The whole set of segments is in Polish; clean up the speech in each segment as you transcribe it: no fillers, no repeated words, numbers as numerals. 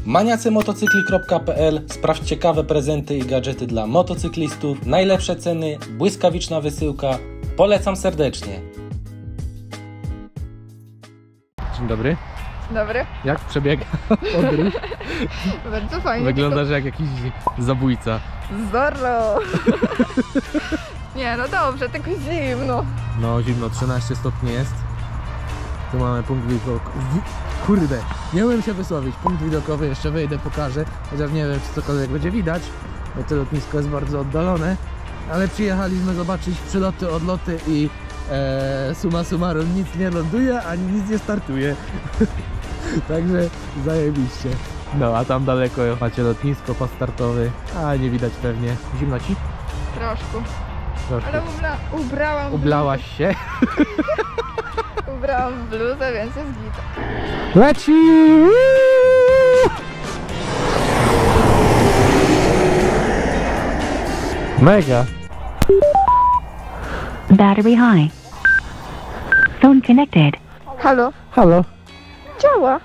maniacymotocykli.pl. Sprawdź ciekawe prezenty i gadżety dla motocyklistów, najlepsze ceny, błyskawiczna wysyłka. Polecam serdecznie. Dzień dobry. Dobry. Jak przebiega podróż? Bardzo fajnie. Wyglądasz jak jakiś zabójca. Zorro. Nie, no dobrze, tylko zimno. No zimno, 13 stopni jest. Tu mamy punkt widokowy. Kurde, nie umiem się wysłowić. Punkt widokowy, jeszcze wyjdę, pokażę. Chociaż nie wiem, czy cokolwiek będzie widać, bo to lotnisko jest bardzo oddalone. Ale przyjechaliśmy zobaczyć przyloty, odloty i summa summarum nic nie ląduje, ani nic nie startuje. Także zajebiście. No, a tam daleko macie lotnisko postartowy. A nie widać pewnie. Zimno ci? Troszkę. Troszkę. Ale ubrałam. Ublałaś się? Ubrałam bluzę, więc jest git. Leci! Mega! Battery high. Phone connected. Halo? Halo? Działa.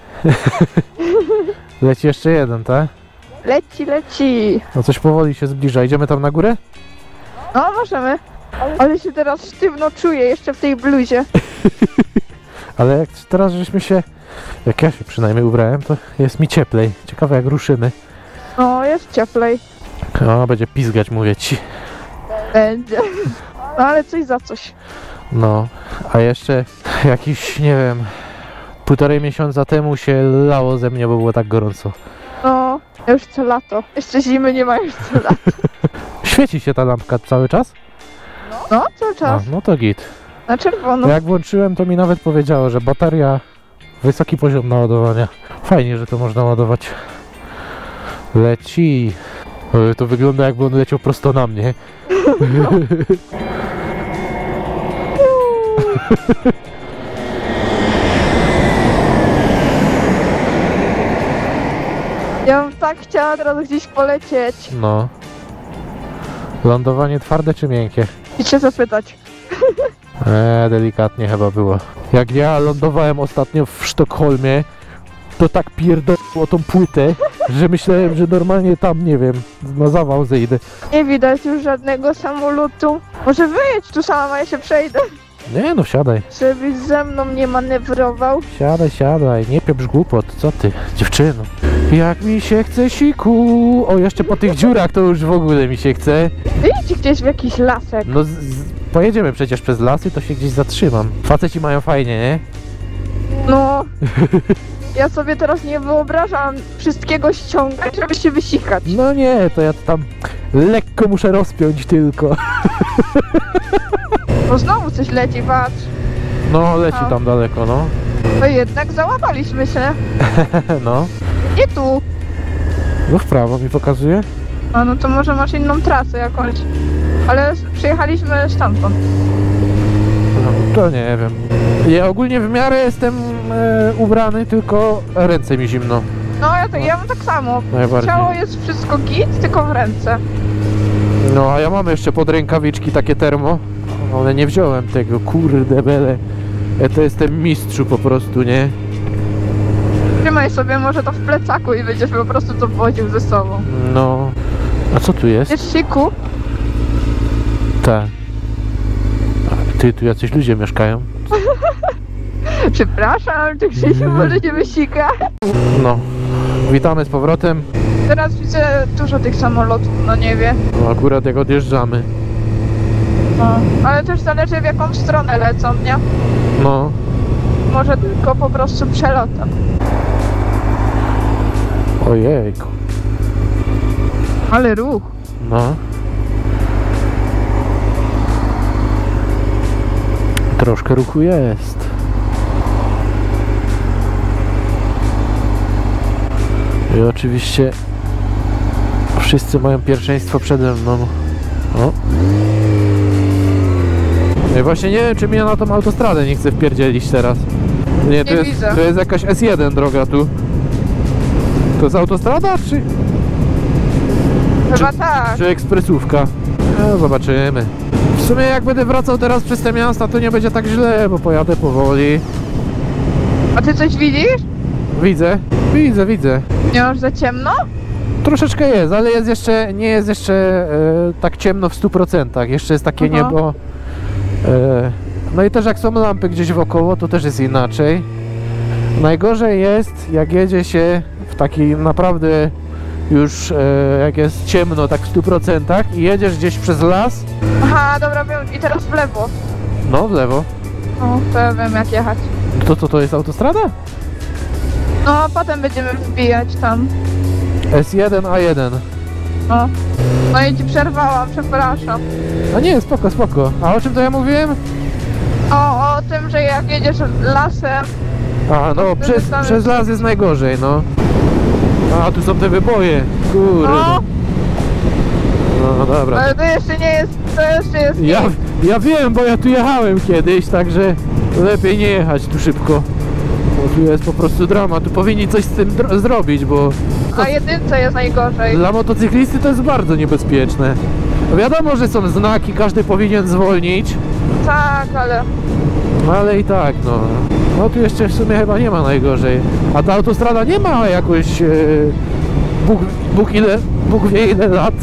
Leci jeszcze jeden, tak? Leci. No coś powoli się zbliża. Idziemy tam na górę? No, możemy. Ale się teraz sztywno czuję jeszcze w tej bluzie. Ale jak teraz żeśmy się... Jak ja się przynajmniej ubrałem, to jest mi cieplej. Ciekawe jak ruszymy. No, jest cieplej. O, będzie pizgać, mówię ci. Będzie. No, ale coś za coś. No, a jeszcze jakiś, nie wiem, 1,5 miesiąca temu się lało ze mnie, bo było tak gorąco. No, już co lato. Jeszcze zimy nie ma, już co lato. Świeci się ta lampka cały czas? No, cały czas. No to git. Na czerwono. Jak włączyłem, to mi nawet powiedziało, że bateria, wysoki poziom naładowania. Fajnie, że to można ładować. Leci. To wygląda, jakby on leciał prosto na mnie. Ja bym tak chciała teraz gdzieś polecieć. No. Lądowanie twarde czy miękkie? I cię zapytać. Delikatnie chyba było. Jak ja lądowałem ostatnio w Sztokholmie, to tak pierdolło tą płytę, że myślałem, że normalnie tam, nie wiem, na zawał zejdę. Nie widać już żadnego samolotu. Może wyjedź tu sama, ja się przejdę. Nie no, wsiadaj. Żebyś ze mną nie manewrował. Siadaj, nie pieprz głupot, co ty, dziewczyno. Jak mi się chce siku. O, jeszcze po tych dziurach to już w ogóle mi się chce. Wyjdź gdzieś w jakiś lasek. No, pojedziemy przecież przez lasy, to się gdzieś zatrzymam. Faceci mają fajnie, nie? No. Ja sobie teraz nie wyobrażam wszystkiego ściągać, żeby się wysikać. No nie, to ja tam lekko muszę rozpiąć tylko. Bo znowu coś leci, patrz. No, leci tam daleko, no. To jednak załapaliśmy się. No. Nie tu. No w prawo mi pokazuje. A no to może masz inną trasę jakąś. Ale przyjechaliśmy stamtąd. No, to nie wiem. Ja ogólnie w miarę jestem ubrany, tylko ręce mi zimno. No ja mam tak samo. Najbardziej. Ciało jest wszystko git, tylko w ręce. No a ja mam jeszcze pod rękawiczki takie termo, ale nie wziąłem tego, kurde bele. Ja to jestem mistrzu po prostu, nie? Trzymaj sobie może to w plecaku i będziesz po prostu to woził ze sobą. No. A co tu jest? Jest siku. Tak. Ty, tu jacyś ludzie mieszkają. Przepraszam, tu Krzysiu może nie wysika. No. Witamy z powrotem. Teraz widzę dużo tych samolotów na niebie. No, akurat jak odjeżdżamy. No. Ale też zależy w jaką stronę lecą, nie? No. Może tylko po prostu przelotem. Ojejku. Ale ruch. No. Troszkę ruchu jest. I oczywiście wszyscy mają pierwszeństwo przede mną. O. Ja właśnie nie wiem, czy mnie na tą autostradę nie chcę wpierdzielić teraz. Nie, to jest jakaś S1 droga tu. To jest autostrada, czy... Chyba tak. Czy ekspresówka? No, zobaczymy. W sumie jak będę wracał teraz przez te miasta, to nie będzie tak źle, bo pojadę powoli. A ty coś widzisz? Widzę. Nie masz za ciemno? Troszeczkę jest, ale jest jeszcze, nie jest jeszcze tak ciemno w 100%. Jeszcze jest takie niebo. No i też jak są lampy gdzieś wokoło, to też jest inaczej. Najgorzej jest, jak jedzie się w taki naprawdę już jak jest ciemno tak w 100% i jedziesz gdzieś przez las. Aha, dobra, wiem. I teraz w lewo. No, w lewo. No, to ja wiem jak jechać. To jest autostrada? No, a potem będziemy wbijać tam. S1, A1. No. No i ci przerwałam, przepraszam. A nie, spoko, spoko. A o czym to ja mówiłem? O tym, że jak jedziesz lasem... A, no, przez las jest najgorzej, no. A, tu są te wyboje. Kurde. No, dobra. Ale to jeszcze nie jest... To jeszcze jest... Ja wiem, bo ja tu jechałem kiedyś, także lepiej nie jechać tu szybko. Bo tu jest po prostu drama. Tu powinni coś z tym zrobić, bo... A jedynce jest najgorzej. Dla motocyklisty to jest bardzo niebezpieczne. Wiadomo, że są znaki, każdy powinien zwolnić. Tak, Ale i tak, no. No tu jeszcze w sumie chyba nie ma najgorzej. A ta autostrada nie ma jakoś... Bóg wie ile lat.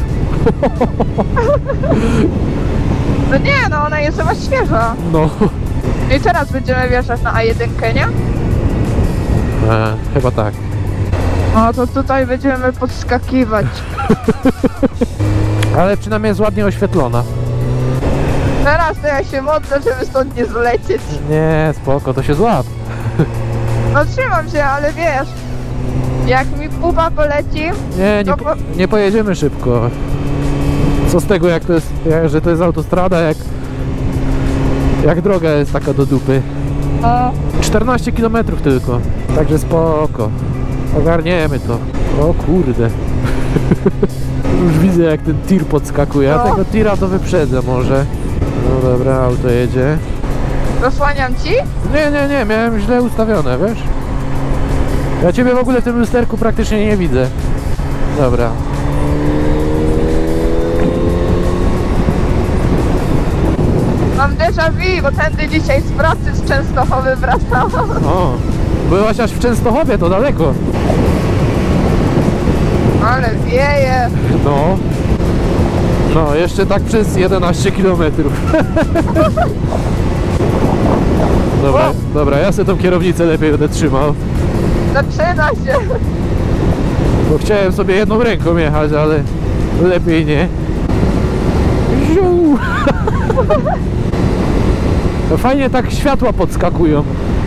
No nie, no ona jest chyba świeża. No. I teraz będziemy wjeżdżać na A1, nie? Chyba tak. No to tutaj będziemy podskakiwać. Ale przynajmniej jest ładnie oświetlona. Teraz to ja się modlę, żeby stąd nie zlecieć. Nie, spoko, to się złap. No trzymam się, ale wiesz, jak mi pupa poleci... Nie pojedziemy szybko. Co z tego, jak to jest, że to jest autostrada, jak droga jest taka do dupy. No. 14 km tylko, także spoko. Ogarniemy to. O kurde. Już widzę, jak ten tir podskakuje. Ja tego tira to wyprzedzę może. No dobra, auto jedzie. Zasłaniam ci? Nie, miałem źle ustawione, wiesz? Ja ciebie w ogóle w tym lusterku praktycznie nie widzę. Dobra. Mam déjà vu, bo tędy dzisiaj z pracy z Częstochowy wracałam. O, byłaś aż w Częstochowie, to daleko. Ale wieje. No, jeszcze tak przez 11 km. Dobra, ja sobie tą kierownicę lepiej będę trzymał. Zaczyna się. Bo chciałem sobie jedną ręką jechać, ale lepiej nie. Ziu. No fajnie tak światła podskakują.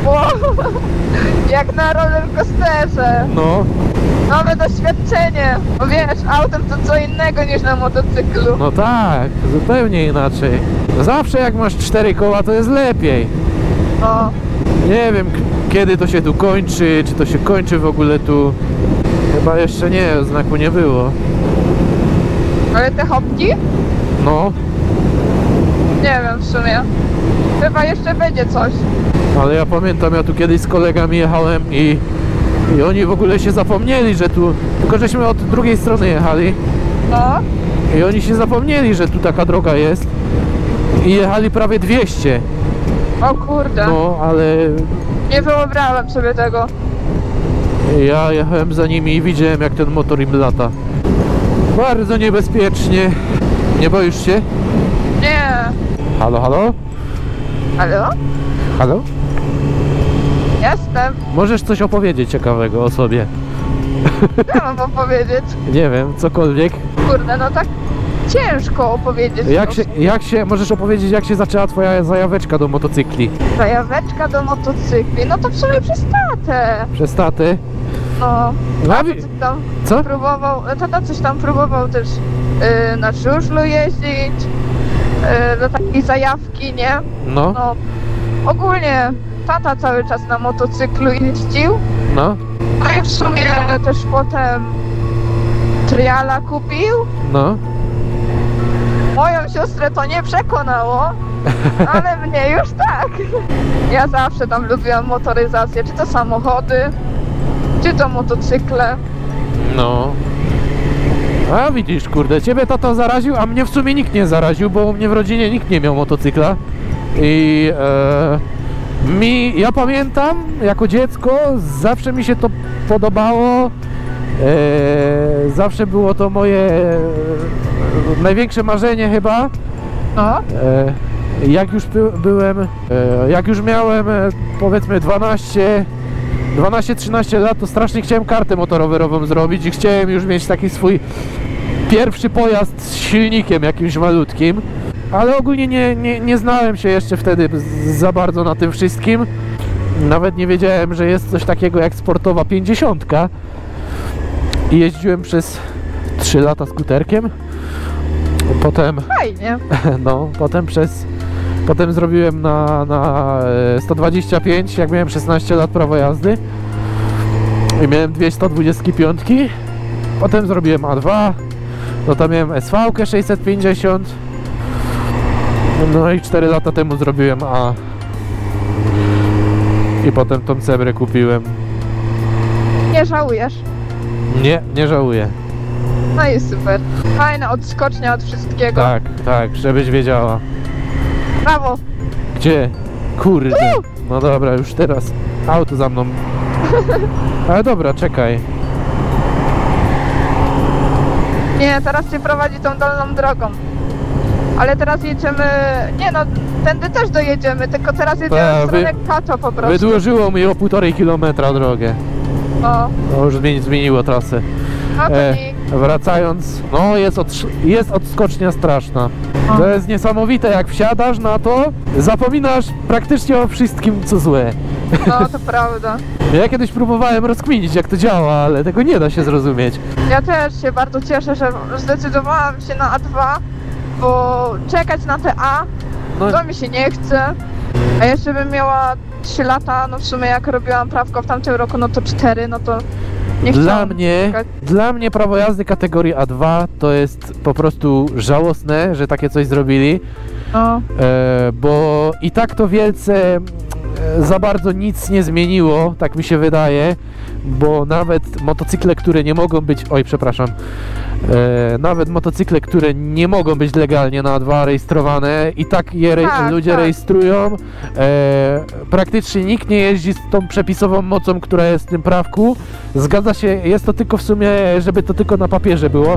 Jak na rollercoasterze. No. Nowe doświadczenie. Bo wiesz, autem to co innego niż na motocyklu. No tak, zupełnie inaczej. Zawsze jak masz 4 koła, to jest lepiej. No. Nie wiem, kiedy to się tu kończy, czy to się kończy w ogóle tu. Chyba jeszcze nie, znaku nie było. Ale te hopki? No, Nie wiem w sumie. Chyba jeszcze będzie coś. ale ja pamiętam, ja tu kiedyś z kolegami jechałem i oni w ogóle się zapomnieli, że tu... Tylko żeśmy od drugiej strony jechali. No. I oni się zapomnieli, że tu taka droga jest. I jechali prawie 200. O kurde. No, ale Nie wyobrażam sobie tego. ja jechałem za nimi i widziałem, jak ten motor im lata. Bardzo niebezpiecznie. Nie boisz się? Nie. Halo, halo? Halo? Halo? Jestem. Możesz coś opowiedzieć ciekawego o sobie? Co mam wam powiedzieć? Nie wiem, cokolwiek. Kurde, no tak ciężko opowiedzieć. Możesz opowiedzieć, jak się zaczęła twoja zajaweczka do motocykli? Zajaweczka do motocykli. No to w sumie przez tatę. Przez tatę? No. Tata coś tam Co? próbował. Tata coś tam próbował też na żużlu jeździć. Do takiej zajawki, nie? No, No. Ogólnie tata cały czas na motocyklu jeździł. no, A i w sumie też potem triala kupił. no. Moją siostrę to nie przekonało, ale mnie już tak. Ja zawsze tam lubiłam motoryzację, czy to samochody, czy to motocykle. No. A widzisz, kurde, ciebie tata zaraził, a mnie w sumie nikt nie zaraził, bo u mnie w rodzinie nikt nie miał motocykla. I Ja pamiętam, jako dziecko, zawsze mi się to podobało. Zawsze było to moje największe marzenie chyba. No. Jak już byłem, jak już miałem powiedzmy 12-13 lat, to strasznie chciałem kartę motorowerową zrobić i chciałem już mieć taki swój pierwszy pojazd z silnikiem jakimś malutkim. Ale ogólnie nie znałem się jeszcze wtedy za bardzo na tym wszystkim. Nawet nie wiedziałem, że jest coś takiego jak sportowa 50. I jeździłem przez 3 lata skuterkiem. Potem, Fajnie. no, potem zrobiłem na 125, jak miałem 16 lat prawo jazdy. I miałem 125. Potem zrobiłem A2. No to miałem SV-kę 650. No i 4 lata temu zrobiłem A. I potem tą Cebrę kupiłem. Nie żałujesz. Nie żałuję. No i super. Fajna odskocznia od wszystkiego. Tak, żebyś wiedziała. Brawo. Gdzie? Kurde. No dobra, już teraz. Auto za mną. Ale dobra, czekaj. Nie, teraz cię prowadzi tą dolną drogą. Ale teraz jedziemy... Nie no, tędy też dojedziemy, tylko teraz jedziemy w stronę Kato po prostu. Wydłużyło mi o 1,5 kilometra drogę. O. No już zmieniło trasę. No to nie. Wracając, no jest odskocznia straszna. To jest niesamowite, jak wsiadasz na to, zapominasz praktycznie o wszystkim, co złe. No, to prawda. Ja kiedyś próbowałem rozkminić, jak to działa, ale tego nie da się zrozumieć. Ja też się bardzo cieszę, że zdecydowałam się na A2, bo czekać na te A, No, to mi się nie chce. A jeszcze bym miała 3 lata, no w sumie jak robiłam prawko w tamtym roku, no to 4, no to nie chciałam czekać. Dla mnie prawo jazdy kategorii A2 to jest po prostu żałosne, że takie coś zrobili. No. Bo i tak to wielce za bardzo nic nie zmieniło, tak mi się wydaje, bo nawet motocykle, które nie mogą być, nawet motocykle, które nie mogą być legalnie na A2 rejestrowane, i tak je ludzie rejestrują. Praktycznie nikt nie jeździ z tą przepisową mocą, która jest w tym prawku. Zgadza się, jest to tylko w sumie, żeby to tylko na papierze było.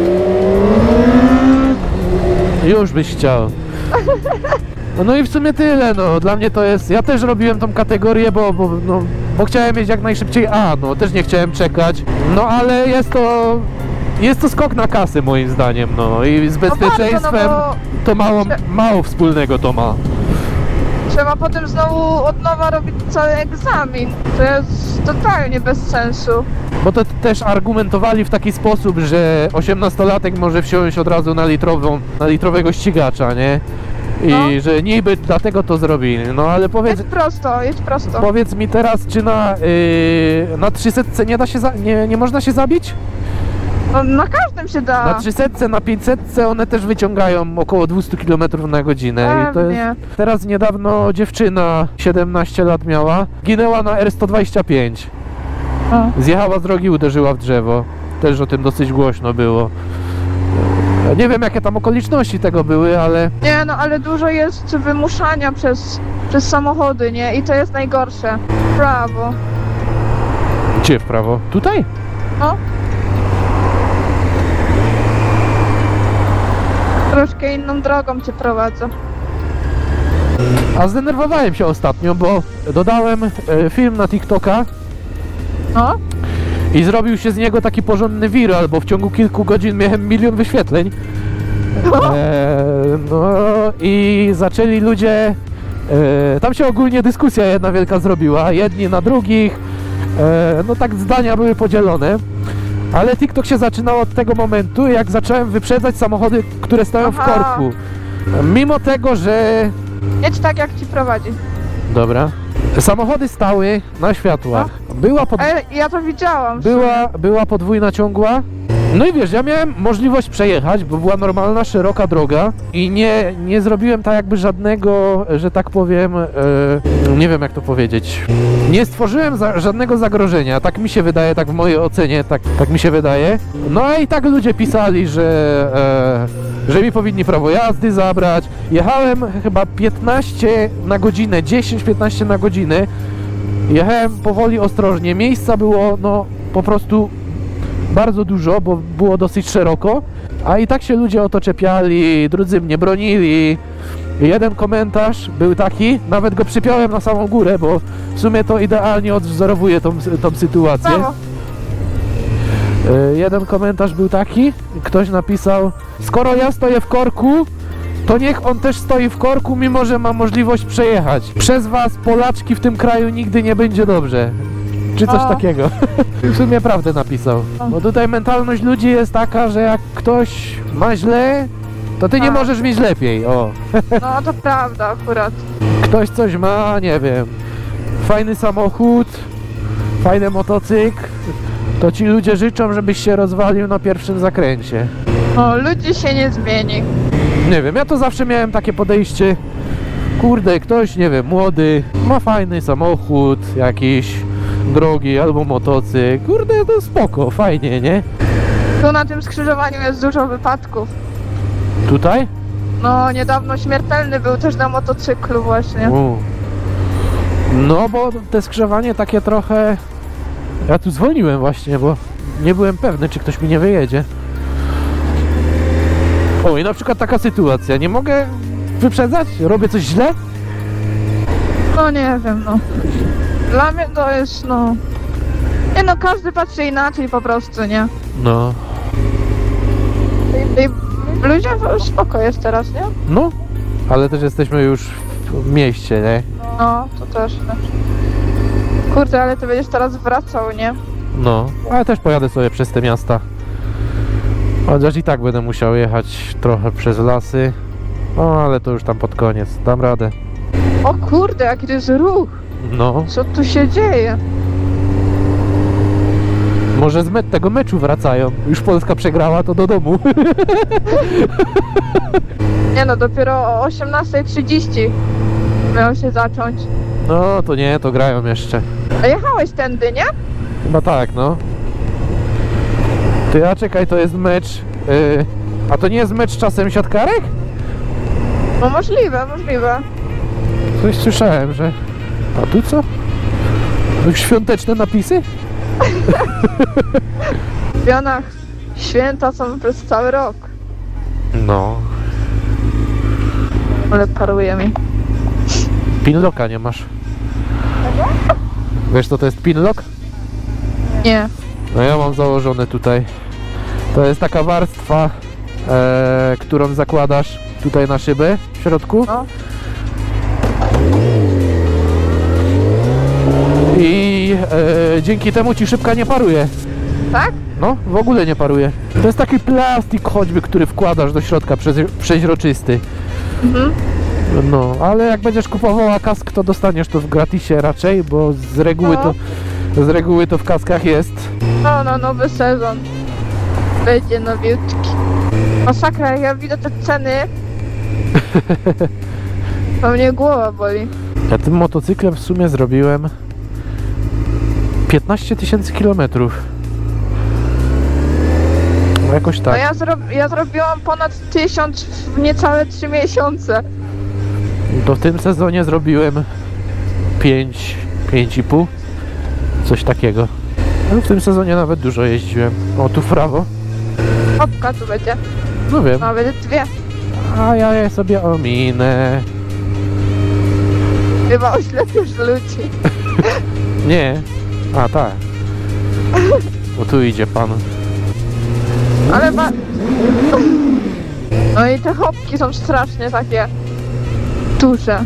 Już byś chciał. No i w sumie tyle, no dla mnie to jest, ja też robiłem tą kategorię, bo chciałem mieć jak najszybciej A, no też nie chciałem czekać, no ale jest to skok na kasę moim zdaniem, no i z bezpieczeństwem to mało wspólnego to ma. Trzeba potem znowu od nowa robić cały egzamin, to jest totalnie bez sensu. Bo to też argumentowali w taki sposób, że 18-latek może wsiąść od razu na litrowego ścigacza, nie? I że niby dlatego to zrobili, no ale powiedz... Jedź prosto. Powiedz mi teraz, czy na 300 nie da się, nie można się zabić? No, na każdym się da. Na 300, na 500 one też wyciągają około 200 km na godzinę. I to jest, teraz niedawno dziewczyna, 17 lat miała, ginęła na R125. Zjechała z drogi, uderzyła w drzewo. Też o tym dosyć głośno było. Nie wiem, jakie tam okoliczności tego były, ale... Nie, no ale dużo jest wymuszania przez samochody, nie? I to jest najgorsze. W prawo. Gdzie w prawo? Tutaj? No. Troszkę inną drogą cię prowadzę. A zdenerwowałem się ostatnio, bo dodałem film na TikToka. No? I zrobił się z niego taki porządny viral, bo w ciągu kilku godzin miałem 1 000 000 wyświetleń. No i zaczęli ludzie... tam się ogólnie dyskusja jedna wielka zrobiła, jedni na drugich. No tak zdania były podzielone. Ale TikTok się zaczynał od tego momentu, jak zacząłem wyprzedzać samochody, które stoją w korku. Mimo tego, że... Jedź tak, jak ci prowadzi. Dobra. Samochody stały na światłach. Ja to widziałam. Była podwójna ciągła No i wiesz, ja miałem możliwość przejechać, bo była normalna, szeroka droga i nie zrobiłem tak jakby żadnego, że tak powiem, nie wiem jak to powiedzieć, nie stworzyłem żadnego zagrożenia, tak mi się wydaje, tak w mojej ocenie, tak mi się wydaje. No i tak ludzie pisali, że mi powinni prawo jazdy zabrać. Jechałem chyba 15 na godzinę, 10-15 na godzinę. Jechałem powoli, ostrożnie. Miejsca było no po prostu bardzo dużo, bo było dosyć szeroko, a i tak się ludzie o to czepiali, drudzy mnie bronili. Jeden komentarz był taki, nawet go przypiąłem na samą górę, bo w sumie to idealnie odwzorowuje tą sytuację. Brawo. Jeden komentarz był taki, ktoś napisał: skoro ja stoję w korku, to niech on też stoi w korku, mimo że ma możliwość przejechać. Przez was, Polaczki, w tym kraju nigdy nie będzie dobrze. Czy coś takiego. W sumie prawdę napisał. Bo tutaj mentalność ludzi jest taka, że jak ktoś ma źle, to ty nie możesz mieć lepiej. O. No to prawda akurat. Ktoś coś ma, nie wiem, fajny samochód, fajny motocykl, to ci ludzie życzą, żebyś się rozwalił na pierwszym zakręcie. No, ludzi się nie zmieni. Nie wiem, ja to zawsze miałem takie podejście, kurde, ktoś, nie wiem, młody, ma fajny samochód, jakiś drogi albo motocykl, kurde, to spoko, fajnie, nie? Tu na tym skrzyżowaniu jest dużo wypadków. Tutaj? No, niedawno śmiertelny był też na motocyklu właśnie. No, bo te skrzyżowanie takie trochę... Ja tu zwolniłem właśnie, bo nie byłem pewny, czy ktoś mi nie wyjedzie. O, i na przykład taka sytuacja, nie mogę wyprzedzać? Robię coś źle? No nie wiem, no. Dla mnie to jest, no... Nie no, każdy patrzy inaczej po prostu, nie? No. I ludzie spoko jest teraz, nie? No, ale też jesteśmy już w mieście, nie? No, to też, tak. Kurde, ale ty będziesz teraz wracał, nie? No, ale też pojadę sobie przez te miasta. Chociaż i tak będę musiał jechać trochę przez lasy. O, ale to już tam pod koniec, dam radę. O kurde, jaki to jest ruch! No, Co tu się dzieje? może z tego meczu wracają. Już Polska przegrała, to do domu. Nie no, dopiero o 18:30 miał się zacząć. No, to nie, to grają jeszcze. A jechałeś tędy, nie? Chyba tak, no. Ty, ja czekaj, to jest mecz... a to nie jest mecz czasem siatkarek? No możliwe, możliwe. Coś słyszałem, że... A tu co? Już świąteczne napisy? W Janach święta są przez cały rok. No. Ale paruje mi. Pinlocka nie masz. Wiesz co to jest pinlock? Nie. No ja mam założone tutaj. To jest taka warstwa, którą zakładasz tutaj na szybę w środku. No. I dzięki temu ci szybka nie paruje. Tak? No, w ogóle nie paruje. To jest taki plastik choćby, który wkładasz do środka przeźroczysty. Mhm. No, ale jak będziesz kupowała kask, to dostaniesz to w gratisie raczej, bo z reguły to w kaskach jest. No, nowy sezon. Będzie nowiutki. Masakra, jak ja widzę te ceny, to mnie głowa boli. Ja tym motocyklem w sumie zrobiłem 15 000 kilometrów. No jakoś tak. No ja zrobiłam ponad 1000 w niecałe 3 miesiące. To w tym sezonie zrobiłem 5,5. Coś takiego. No w tym sezonie nawet dużo jeździłem. O, tu w prawo. Hopka tu będzie. No wiem. No, będzie 2. A ja je sobie ominę. Chyba oślepisz ludzi. Nie. A tak. Bo tu idzie pan. Ale no i te hopki są strasznie takie duże.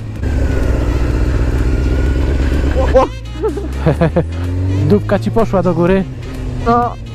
O, Dupka ci poszła do góry. no,